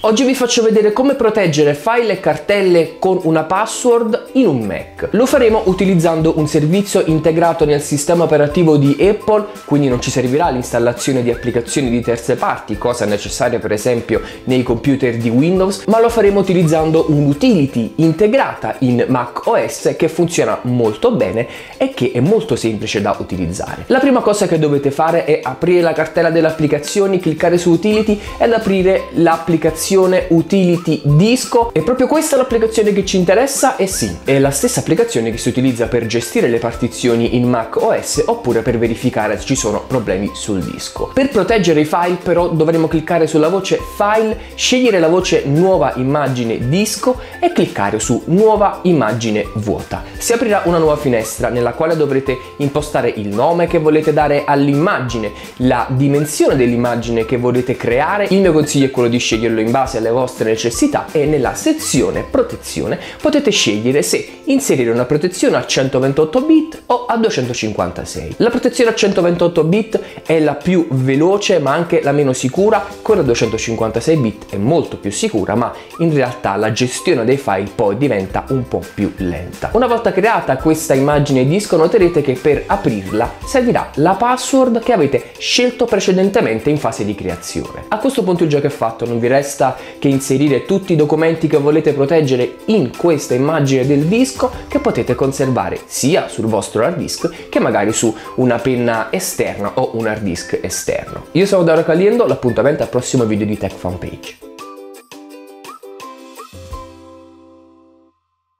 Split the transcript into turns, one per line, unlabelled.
Oggi vi faccio vedere come proteggere file e cartelle con una password in un Mac. Lo faremo utilizzando un servizio integrato nel sistema operativo di Apple, quindi non ci servirà l'installazione di applicazioni di terze parti, cosa necessaria per esempio nei computer di Windows, ma lo faremo utilizzando un'utility integrata in Mac OS che funziona molto bene e che è molto semplice da utilizzare. La prima cosa che dovete fare è aprire la cartella delle applicazioni, cliccare su Utility ed aprire l'applicazione Utility Disco. E proprio questa è l'applicazione che ci interessa, e sì, è la stessa applicazione che si utilizza per gestire le partizioni in Mac OS oppure per verificare se ci sono problemi sul disco. Per proteggere i file però dovremo cliccare sulla voce File, scegliere la voce Nuova immagine disco e cliccare su Nuova immagine vuota. Si aprirà una nuova finestra nella quale dovrete impostare il nome che volete dare all'immagine, la dimensione dell'immagine che volete creare. Il mio consiglio è quello di sceglierlo in base alle vostre necessità e nella sezione protezione potete scegliere se inserire una protezione a 128 bit o a 256. La protezione a 128 bit è la più veloce ma anche la meno sicura, quella a 256 bit è molto più sicura, ma in realtà la gestione dei file poi diventa un po' più lenta. Una volta creata questa immagine disco noterete che per aprirla servirà la password che avete scelto precedentemente in fase di creazione. A questo punto il gioco è fatto, non vi resta che inserire tutti i documenti che volete proteggere in questa immagine del disco, che potete conservare sia sul vostro hard disk che magari su una penna esterna o un hard disk esterno. Io sono Dario Caliendo, l'appuntamento al prossimo video di Tech Fan Page.